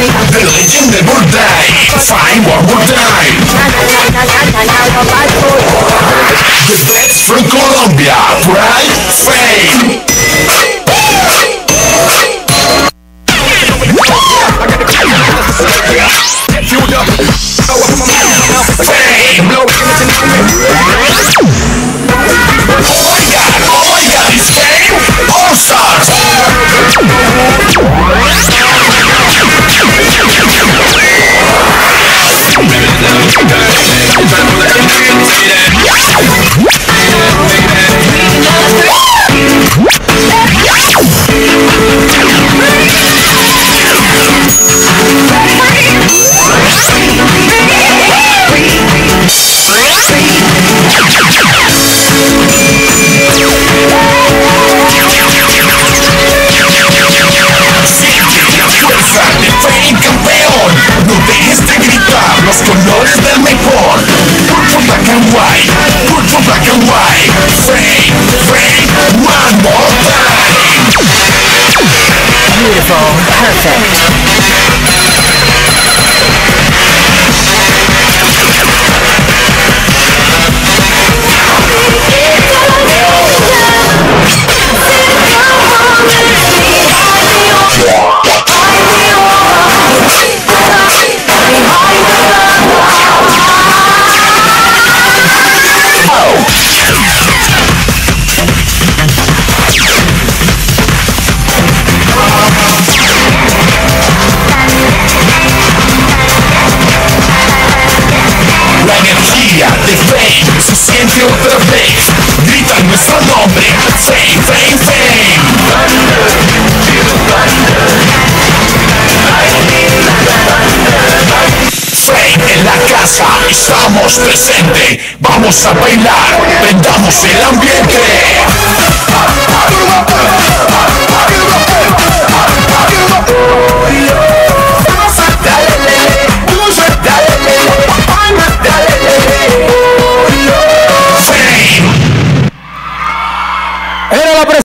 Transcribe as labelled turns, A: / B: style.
A: The legendary day, fine one more time. The best from Colombia, pride, fame. Oh my God, it's Fame All Stars. Los colores del mejor. Purple, black and white. Purple, black and white. Fame, fame, one more time.
B: Beautiful, perfect.
A: De Fame se siente otra vez. Grita nuestro nombre. Fame, fame, fame. Fame en la casa, estamos presentes. Vamos a bailar, prendamos el ambiente.